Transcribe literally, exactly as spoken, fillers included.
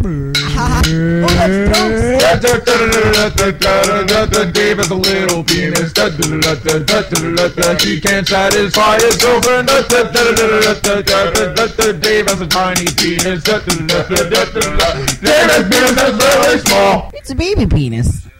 Dave has a little penis. He can't satisfy himself. Dave has a tiny penis. Dave has penis that's really small. It's a baby penis.